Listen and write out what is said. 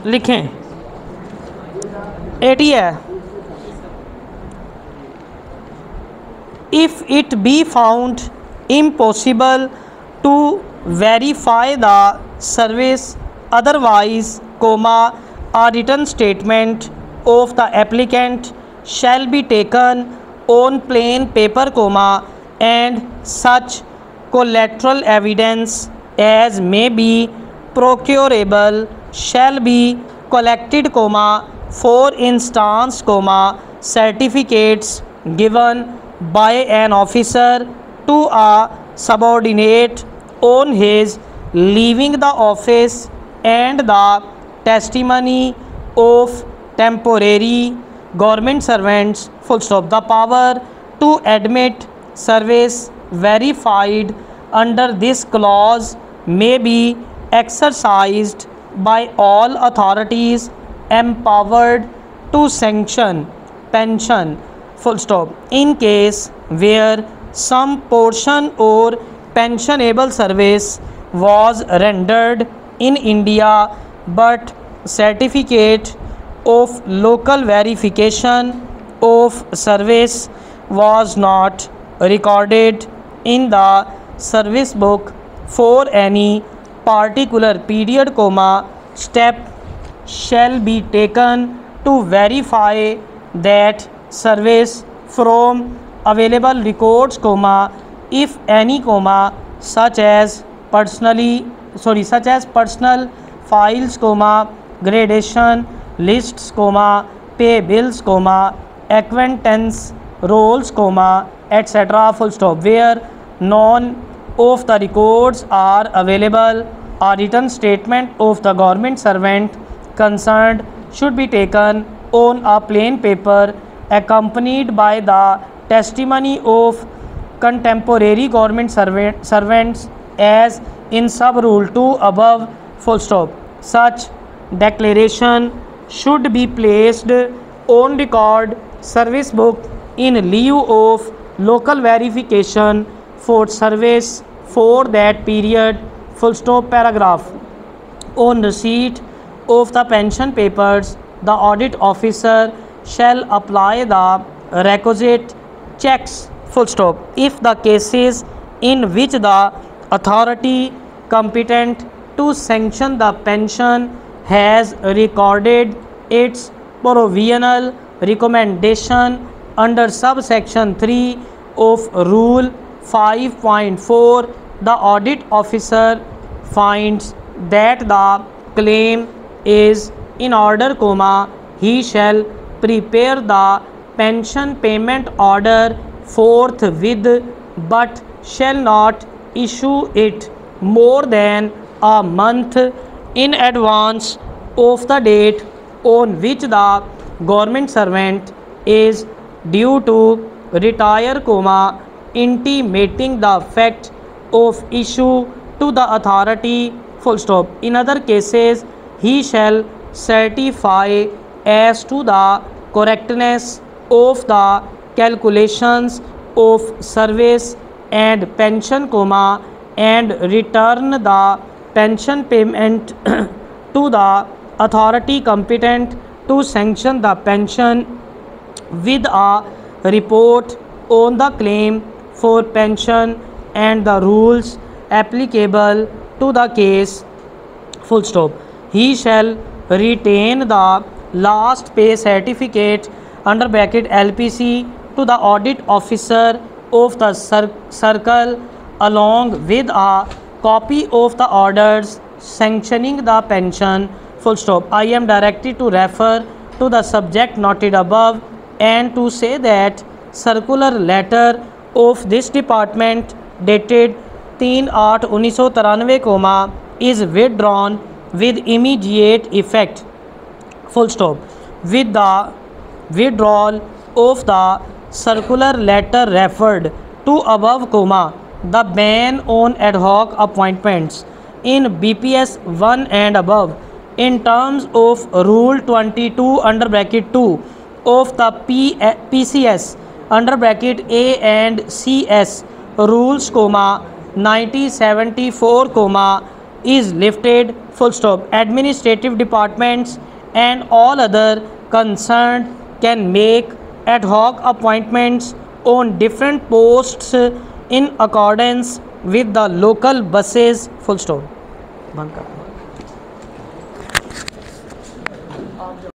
लिखें। 80 है, if it be found impossible to verify the service otherwise, comma, a written statement of the applicant shall be taken on plain paper, comma, and such collateral evidence as may be procurable shall be collected, comma, for instance, comma, certificates given by an officer to a subordinate on his leaving the office and the testimony of temporary government servants, full stop. The power to admit service verified under this clause may be exercised by all authorities empowered to sanction pension, full stop, in case where some portion or pensionable service was rendered in India but certificate of local verification of service was not recorded in the service book for any particular period, comma, step shall be taken to verify that service from available records, comma, if any, comma, such as personal files, comma, gradation lists, comma, pay bills, comma, acquaintance rolls, comma, etc., full stop. Where none of the records are available, a written statement of the government servant concerned should be taken on a plain paper accompanied by the testimony of contemporary government servants as in sub rule 2 above, full stop. Such declaration should be placed on record service book in lieu of local verification for service for that period, full stop. Paragraph. On receipt of the pension papers, the audit officer shall apply the requisite checks, full stop, if the cases in which the authority competent to sanction the pension has recorded its provisional recommendation under subsection 3 of Rule 5.4, the audit officer finds that the claim is in order, comma, he shall prepare the pension payment order forthwith, but shall not issue it more than a month in advance of the date on which the government servant is due to retire, comma, intimating the fact of issue to the authority, full stop. In other cases, he shall certify as to the correctness of the calculations of service and pension, comma, and return the pension payment to the authority competent to sanction the pension with a report on the claim for pension and the rules applicable to the case, full stop. He shall retain the last pay certificate under bracket LPC to the audit officer of the circle along with a copy of the orders sanctioning the pension, full stop. I am directed to refer to the subject noted above and to say that circular letter of this department dated 3/8/1993, is withdrawn with immediate effect, full stop. With the withdrawal of the circular letter referred to above, comma, the ban on ad hoc appointments in BPS 1 and above in terms of Rule 22 under bracket 2 of the PCS under bracket A and CS rules, comma, 1974, comma, is lifted, full stop. Administrative departments and all other concerned can make ad hoc appointments on different posts in accordance with the local buses, full stop. बंद कर